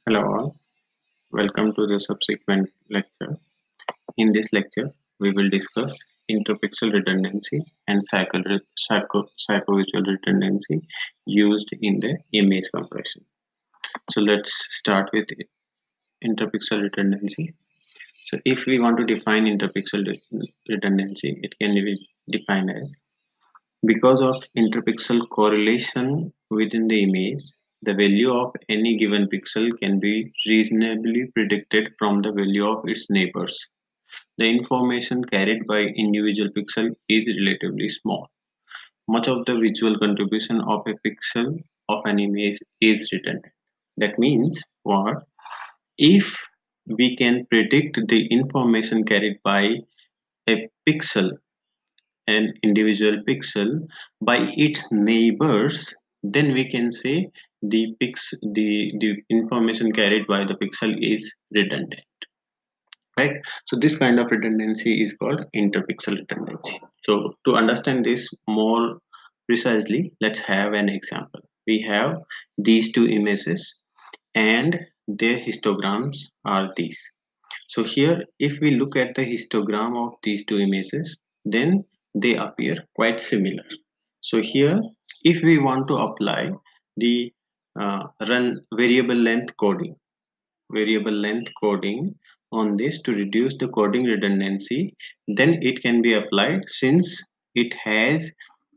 Hello all, welcome to the subsequent lecture. In this lecture, we will discuss interpixel redundancy and psychovisual redundancy used in the image compression. So let's start with interpixel redundancy. So if we want to define redundancy, it can be defined as because of interpixel correlation within the image, the value of any given pixel can be reasonably predicted from the value of its neighbors. The information carried by individual pixel is relatively small. Much of the visual contribution of a pixel of an image is redundant. That means what? If we can predict the information carried by a pixel, an individual pixel, by its neighbors, then we can say the information carried by the pixel is redundant, right? So this kind of redundancy is called interpixel redundancy. So to understand this more precisely, let's have an example. We have these two images and their histograms are these. So here, if we look at the histogram of these two images, then they appear quite similar. So here, if we want to apply the run variable length coding on this to reduce the coding redundancy, then it can be applied since it has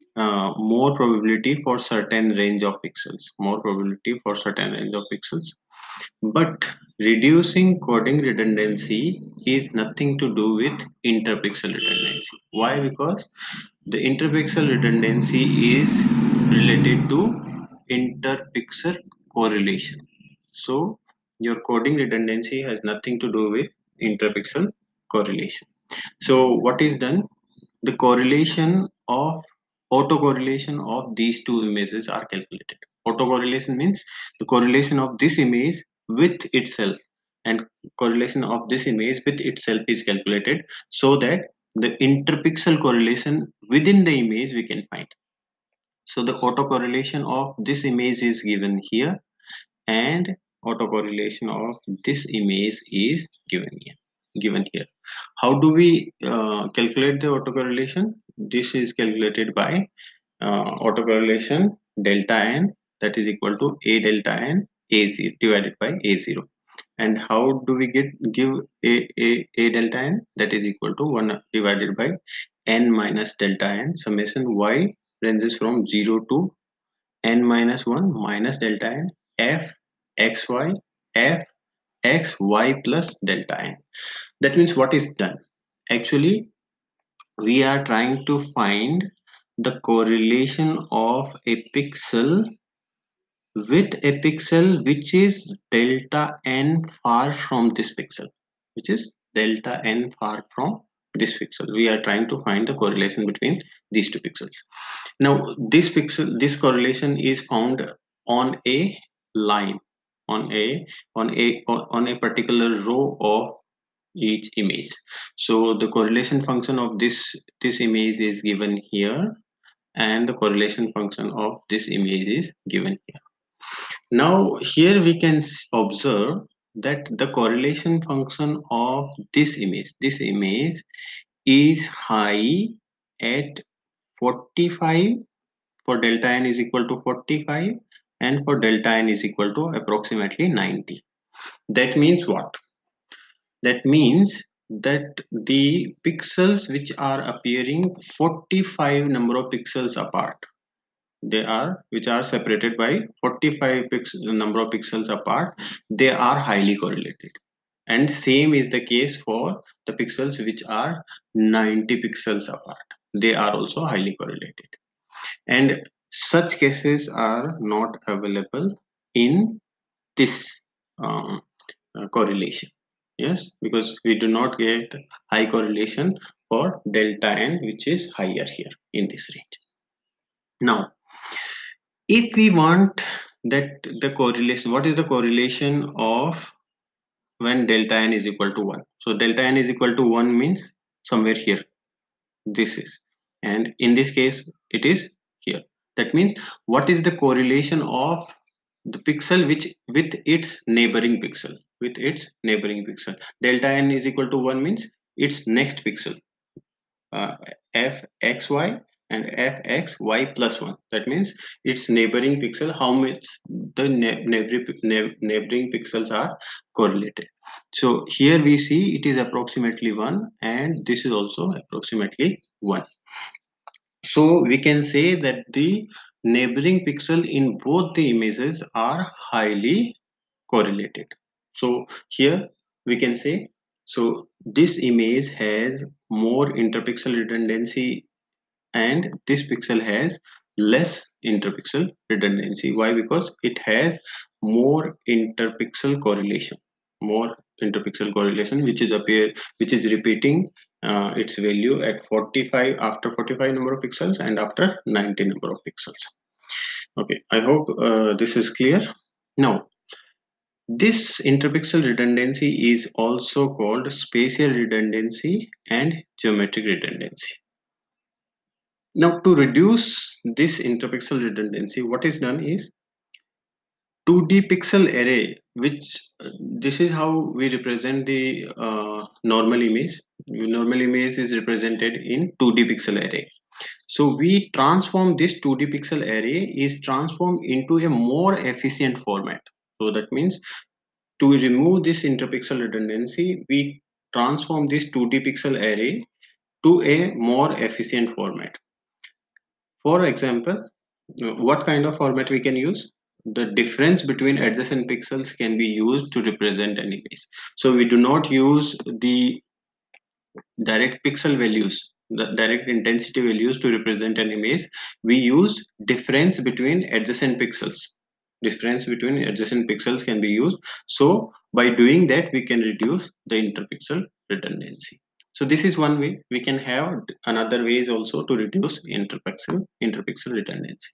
more probability for certain range of pixels. But reducing coding redundancy is nothing to do with interpixel redundancy. Why? Because the interpixel redundancy is related to interpixel correlation. So your coding redundancy has nothing to do with interpixel correlation. So what is done? The correlation of autocorrelation of these two images are calculated. Autocorrelation means the correlation of this image with itself, and correlation of this image with itself is calculated so that the interpixel correlation within the image we can find. So the autocorrelation of this image is given here, and autocorrelation of this image is given here. How do we calculate the autocorrelation? This is calculated by autocorrelation delta n, that is equal to a delta n a0 divided by a0. And how do we give a delta n? That is equal to 1 divided by n minus delta n summation y ranges from 0 to n minus 1 minus delta n f xy f x y plus delta n. That means what is done? Actually, we are trying to find the correlation of a pixel with a pixel which is delta n far from this pixel, which is delta n far from this pixel. We are trying to find the correlation between these two pixels. Now this correlation is found on a line, on a particular row of each image. So the correlation function of this image is given here, and the correlation function of this image is given here. Now here we can observe that the correlation function of this image is high at 45 for delta n is equal to 45, and for delta n is equal to approximately 90. That means what? That means that the pixels which are appearing 45 number of pixels apart, which are separated by 45 number of pixels apart, they are highly correlated. And same is the case for the pixels which are 90 pixels apart, they are also highly correlated. And such cases are not available in this um, correlation. Yes, because we do not get high correlation for delta n, which is higher here in this range. Now if we want that the correlation, what is the correlation of when delta n is equal to 1? So delta n is equal to 1 means somewhere here this is, and in this case it is here. That means what is the correlation of the pixel which with its neighboring pixel, with its neighboring pixel. Delta n is equal to 1 means its next pixel, uh, fxy and fxy plus 1. That means its neighboring pixel, how much the neighboring pixels are correlated. So here we see it is approximately 1 and this is also approximately 1. So we can say that the neighboring pixel in both the images are highly correlated. So here we can say, so this image has more interpixel redundancy and this pixel has less interpixel redundancy. Why? Because it has more interpixel correlation, more interpixel correlation, which is repeating its value at 45, after 45 number of pixels and after 90 number of pixels. Okay, I hope this is clear. Now, this interpixel redundancy is also called spatial redundancy and geometric redundancy. Now, to reduce this interpixel redundancy, what is done is 2D pixel array, which this is how we represent the normal image. Normal image is represented in 2D pixel array. So we transform this 2D pixel array is transformed into a more efficient format. So that means to remove this interpixel redundancy, we transform this 2D pixel array to a more efficient format. For example, what kind of format we can use? The difference between adjacent pixels can be used to represent an image. So we do not use the direct pixel values, the direct intensity values to represent an image. We use difference between adjacent pixels. Difference between adjacent pixels can be used. So by doing that, we can reduce the interpixel redundancy. So this is one way. We can have another ways also to reduce interpixel redundancy.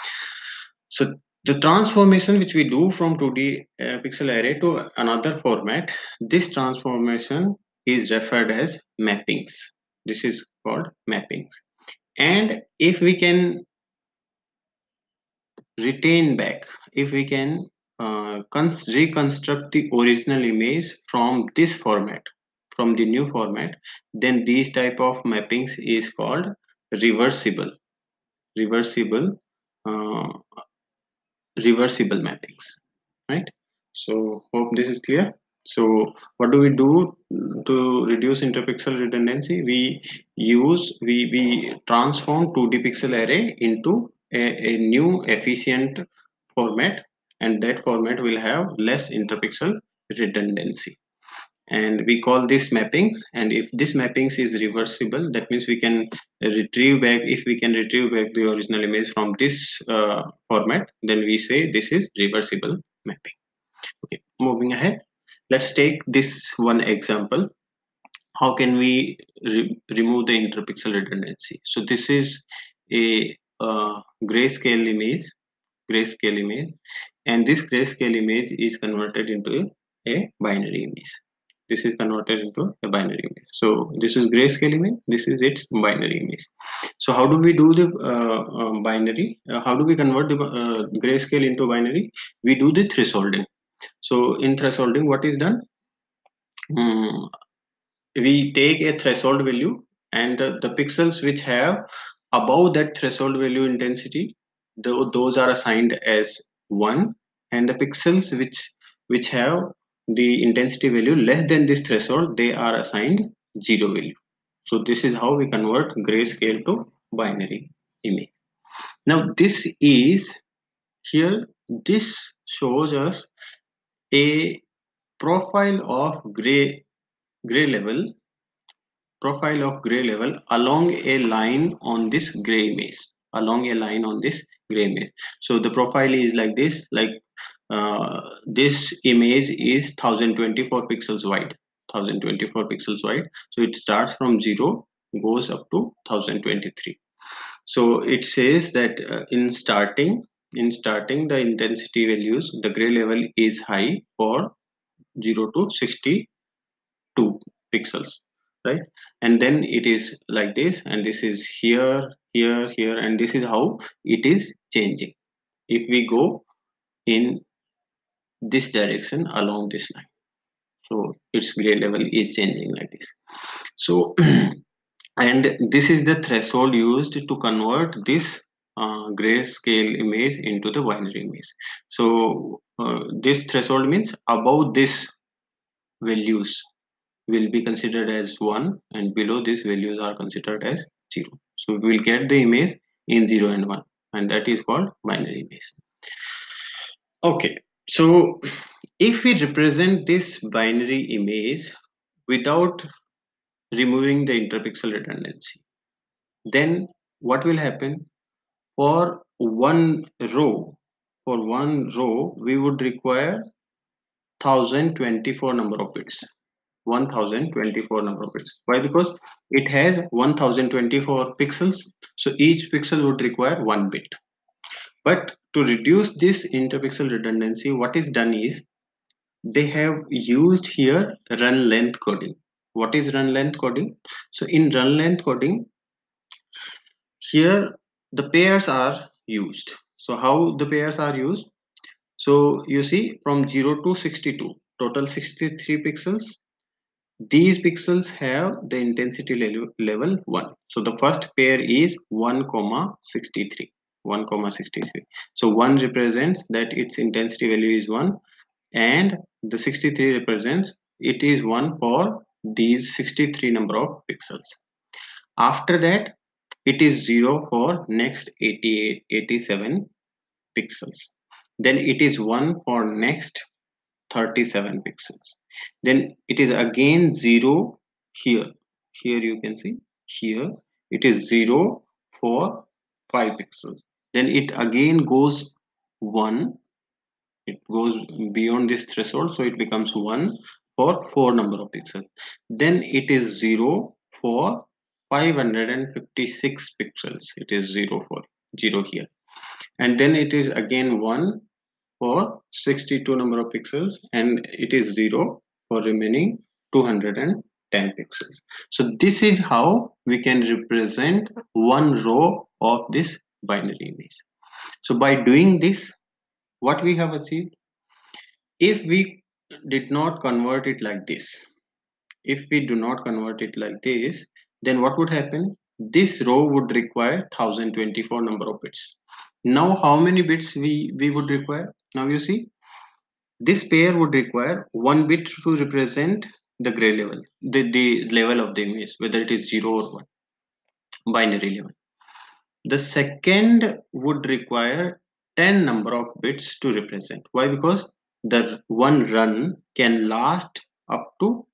So the transformation which we do from 2D pixel array to another format, this transformation is referred as mappings. This is called mappings. And if we can retain back, if we can reconstruct the original image from this format, from the new format, then these type of mappings is called reversible, reversible, uh, reversible mappings, right? So hope this is clear. So what do we do to reduce interpixel redundancy? We transform 2D pixel array into a new efficient format, and that format will have less interpixel redundancy, and we call this mappings. And if this mappings is reversible, that means we can retrieve back, if we can retrieve back the original image from this format, then we say this is reversible mapping. Okay, moving ahead, let's take this one example. How can we remove the interpixel redundancy? So this is a grayscale image, grayscale image, and this grayscale image is converted into a binary image. This is converted into a binary image. So this is grayscale image, this is its binary image. So how do we do the binary, how do we convert the grayscale into binary? We do the thresholding. So in thresholding, what is done? Mm, we take a threshold value, and the pixels which have above that threshold value intensity, those are assigned as 1, and the pixels which have the intensity value less than this threshold, they are assigned 0 value. So this is how we convert grayscale to binary image. Now this is here, this shows us a profile of gray level, profile of gray level along a line on this gray image, along a line on this gray image. So the profile is like this, like this image is 1024 pixels wide, 1024 pixels wide. So it starts from 0, goes up to 1023. So it says that in starting the intensity values, the gray level is high for 0 to 62 pixels, right? And then it is like this, and this is here, here, here, and this is how it is changing. If we go in this direction along this line. So its gray level is changing like this. So and this is the threshold used to convert this grayscale image into the binary image. So this threshold means above this values will be considered as 1 and below these values are considered as 0. So we will get the image in 0 and 1, and that is called binary image. Okay, so if we represent this binary image without removing the interpixel redundancy, then what will happen? For one row, we would require 1024 number of bits. 1024 number of bits. Why? Because it has 1024 pixels, so each pixel would require 1 bit. But to reduce this interpixel redundancy, what is done is they have used here run length coding. What is run length coding? So in run length coding, here the pairs are used. So how the pairs are used? So you see from 0 to 62, total 63 pixels. These pixels have the intensity level 1. So the first pair is 1 comma 63. 1 comma 63. So 1 represents that its intensity value is 1, and the 63 represents it is 1 for these 63 number of pixels. After that, it is 0 for next 88 87 pixels. Then it is 1 for next 37 pixels. Then it is again 0 here. Here you can see, here it is 0 for 5 pixels. Then it again goes 1. It goes beyond this threshold, so it becomes 1 for 4 number of pixels. Then it is 0 for 556 pixels. It is 0 for 0 here. And then it is again 1 for 62 number of pixels, and it is 0 for remaining 210 pixels. So this is how we can represent one row of this binary image. So by doing this, what we have achieved, if we did not convert it like this, if we do not convert it like this, then what would happen? This row would require 1024 number of bits. Now how many bits we would require? Now you see, this pair would require 1 bit to represent the gray level, the level of the image, whether it is 0 or 1, binary level. The second would require 10 number of bits to represent. Why? Because the one run can last up to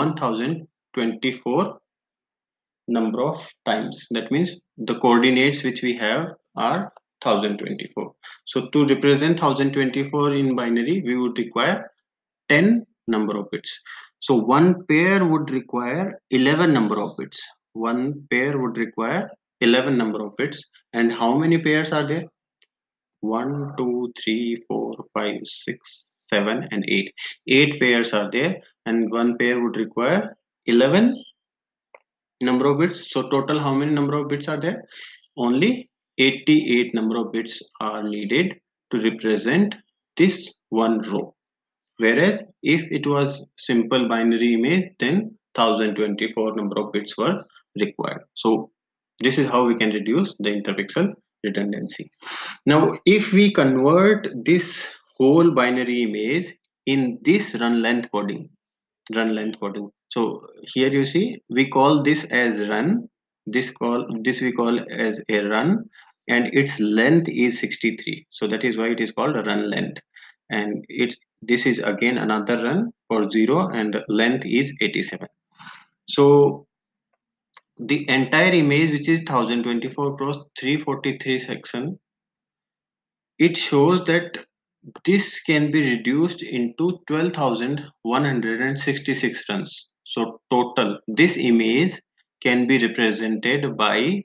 1024 number of times. That means the coordinates which we have are 1024. So to represent 1024 in binary, we would require 10 number of bits. So one pair would require 11 number of bits. One pair would require 11 number of bits. And how many pairs are there? 1, 2, 3, 4, 5, 6, 7, and 8. 8 pairs are there, and one pair would require 11 number of bits. So total how many number of bits are there? Only 88 number of bits are needed to represent this one row. Whereas if it was simple binary image, then 1024 number of bits were required. So this is how we can reduce the interpixel redundancy. Now if we convert this whole binary image in this run length coding, so here you see we call this as run, this we call as a run, and its length is 63, so that is why it is called a run length. And this is again another run for 0, and length is 87. So the entire image, which is 1024 cross 343 section, it shows that this can be reduced into 12,166 runs. So total this image can be represented by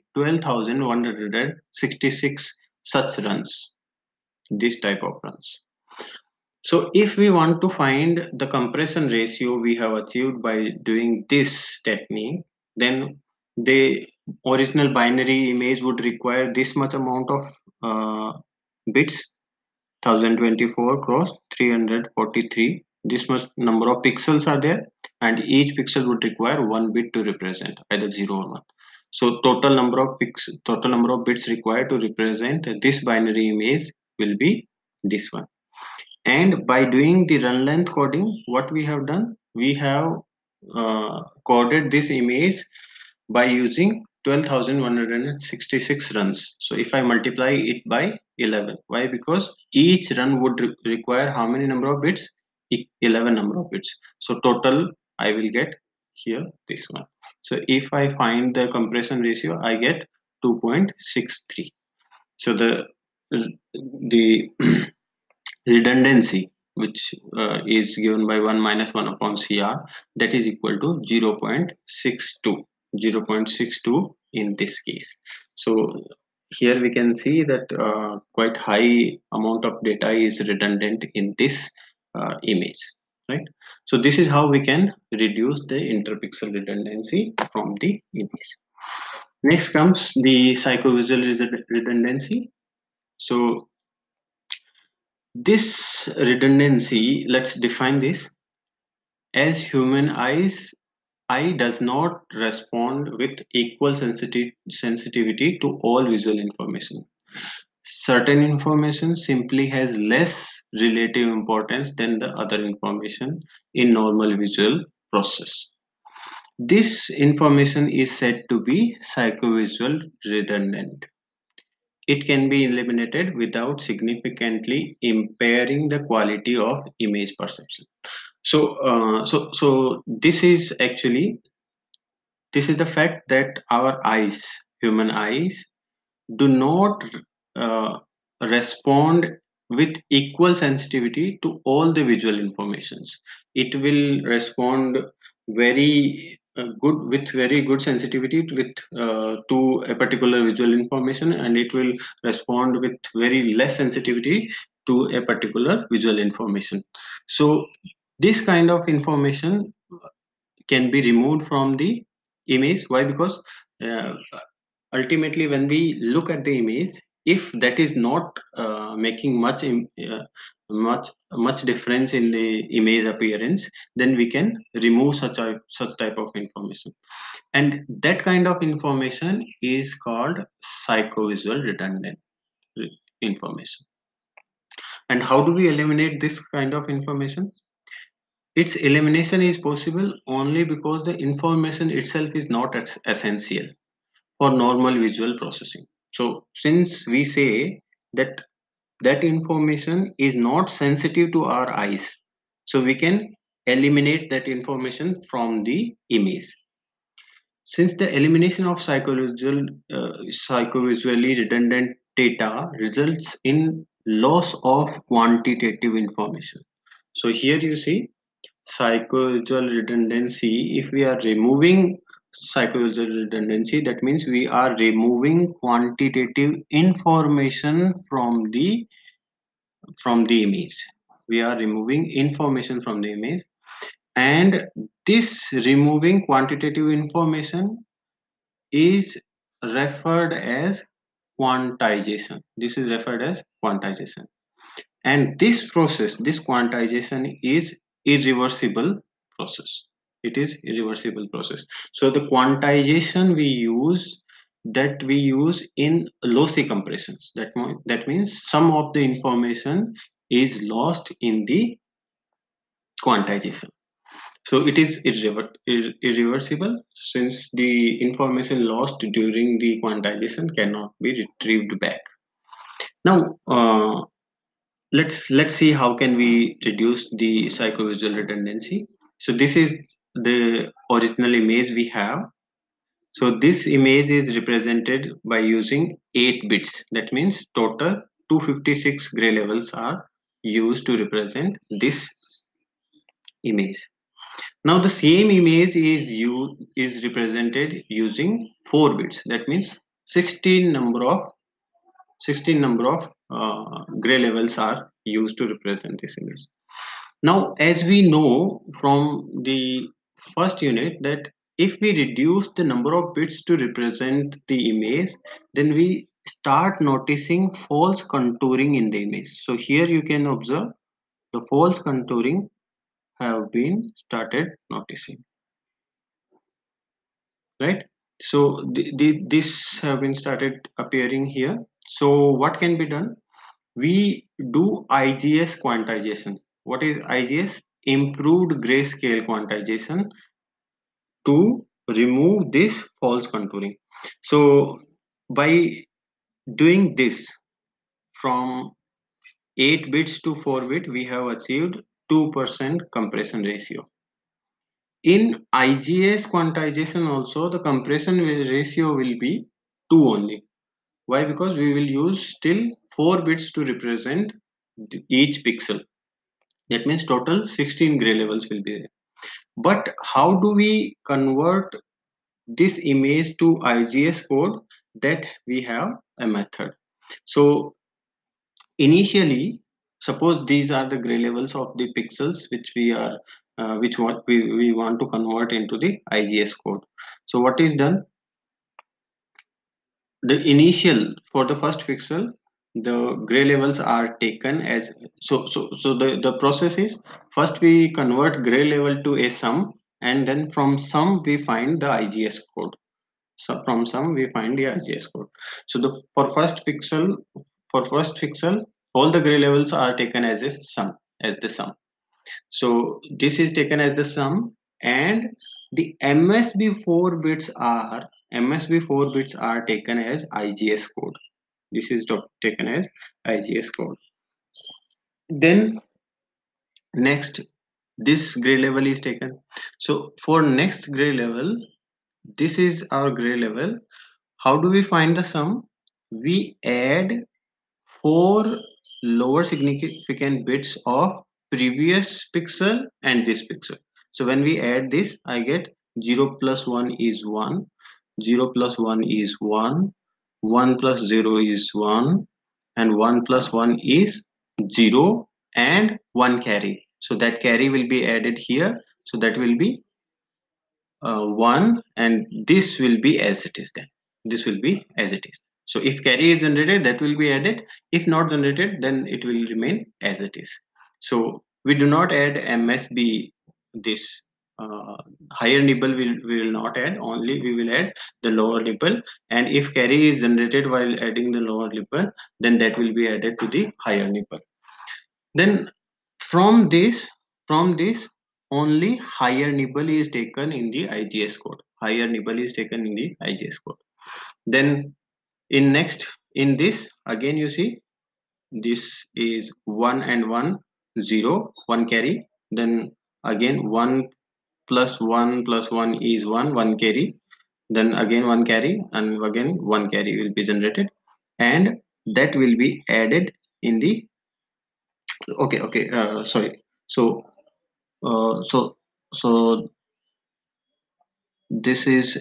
12,166 such runs, this type of runs. So if we want to find the compression ratio we have achieved by doing this technique, then the original binary image would require this much amount of bits, 1024 cross 343. This much number of pixels are there, and each pixel would require one bit to represent either 0 or 1. So total number of bits required to represent this binary image will be this one. And by doing the run length coding, what we have done, we have coded this image by using 12,166 runs. So if I multiply it by 11, why? Because each run would require how many number of bits? 11 number of bits. So total I will get here this one. So if I find the compression ratio, I get 2.63. So the redundancy, which is given by 1 minus 1 upon CR, that is equal to 0.62. 0.62 in this case. So here we can see that quite high amount of data is redundant in this image, right? So this is how we can reduce the interpixel redundancy from the image. Next comes the psychovisual redundancy. So this redundancy, let's define this as human eye does not respond with equal sensitivity to all visual information. Certain information simply has less relative importance than the other information in normal visual process. This information is said to be psychovisual redundant. It can be eliminated without significantly impairing the quality of image perception. So this is actually, this is the fact that our eyes, human eyes, do not uh, respond with equal sensitivity to all the visual informations. It will respond very good, with very good sensitivity to a particular visual information, and it will respond with very less sensitivity to a particular visual information. So this kind of information can be removed from the image. Why? Because uh, ultimately when we look at the image, if that is not making much difference in the image appearance, then we can remove such type of information, and that kind of information is called psychovisual redundant information. And how do we eliminate this kind of information? Its elimination is possible only because the information itself is not essential for normal visual processing. So since we say that that information is not sensitive to our eyes, so we can eliminate that information from the image. Since the elimination of psychovisually redundant data results in loss of quantitative information. So here you see psychovisual redundancy. If we are removing psychovisual redundancy, that means we are removing quantitative information from the image. We are removing information from the image, and this removing quantitative information is referred as quantization. This is referred as quantization, and this quantization is irreversible process. It is irreversible process. So the quantization we use in lossy compressions, that means some of the information is lost in the quantization. So it is irreversible, since the information lost during the quantization cannot be retrieved back. Now let's see how can we reduce the psychovisual redundancy. So this is the original image we have. So this image is represented by using 8 bits. That means total 256 gray levels are used to represent this image. Now the same image is represented using 4 bits. That means 16 number of gray levels are used to represent this image. Now, as we know from the first unit, that if we reduce the number of bits to represent the image, then we start noticing false contouring in the image. So here you can observe the false contouring have been started noticing, right? So this have been started appearing here. So what can be done? We do IGS quantization. What is IGS? Improved grayscale quantization to remove this false contouring. So by doing this from 8 bits to 4 bit, we have achieved 2% compression ratio. In IGS quantization also, the compression ratio will be 2 only. Why? Because we will use still 4 bits to represent each pixel. That means total 16 gray levels will be there. But how do we convert this image to IGS code? That we have a method. So initially, suppose these are the gray levels of the pixels which we are which what we want to convert into the IGS code. So what is done? The initial for the first pixel, the gray levels are taken as the process is, first we convert gray level to a sum, and then from sum we find the IGS code. So from sum we find the IGS code. So the for first pixel, all the gray levels are taken as a sum, as the sum. So this is taken as the sum, and the MSB 4 bits are taken as IGS code. This is taken as IGS code. Then next, this gray level is taken. So for next gray level, this is our gray level. How do we find the sum? We add 4 lower significant bits of previous pixel and this pixel. So when we add this, I get 0 plus 1 is 1, 0 plus 1 is 1, 1 plus 0 is 1, and 1 plus 1 is 0, and 1 carry. So that carry will be added here. So that will be 1, and this will be as it is. Then this will be as it is. So if carry is generated, that will be added. If not generated, then it will remain as it is. So we do not add MSB, this higher nibble we will not add, only we will add the lower nibble. And if carry is generated while adding the lower nibble, then that will be added to the higher nibble. Then from this only higher nibble is taken in the IGS code. Higher nibble is taken in the IGS code. Then in this again, you see this is 1 and 1, 0, 1 carry. Then again 1 plus 1 plus 1 is 1, 1 carry. Then again 1 carry, and again 1 carry will be generated, and that will be added in the sorry. So uh, so so this is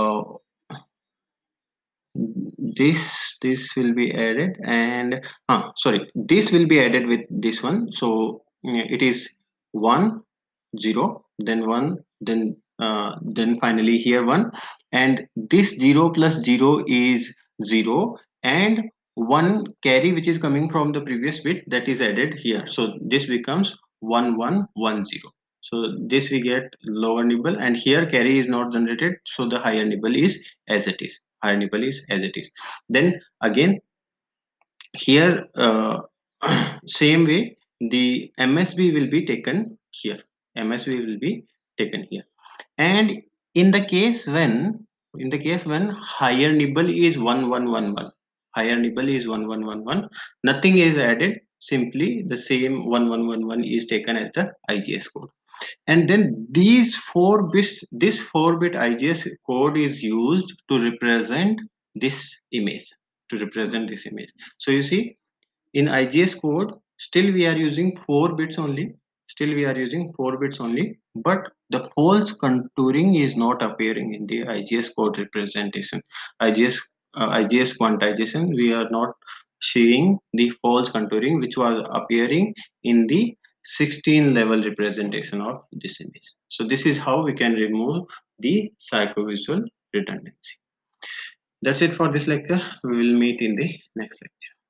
this will be added, and sorry, this will be added with this one. So it is 1, 0, then 1, then finally here 1, and this 0 plus 0 is 0, and 1 carry which is coming from the previous bit, that is added here. So this becomes 1, 1, 1, 0. So this we get lower nibble, and here carry is not generated, so the higher nibble is as it is. Higher nibble is as it is. Then again here same way the MSB will be taken here. MSB will be taken here. And in the case when higher nibble is 1111, higher nibble is 1111, nothing is added, simply the same 1111 is taken as the IGS code. And then this 4 bit IGS code is used to represent this image, so you see, in IGS code, still we are using 4 bits only. But the false contouring is not appearing in the IGS code representation. IGS quantization, we are not seeing the false contouring which was appearing in the 16 level representation of this image. So this is how we can remove the psychovisual redundancy. That's it for this lecture. We will meet in the next lecture.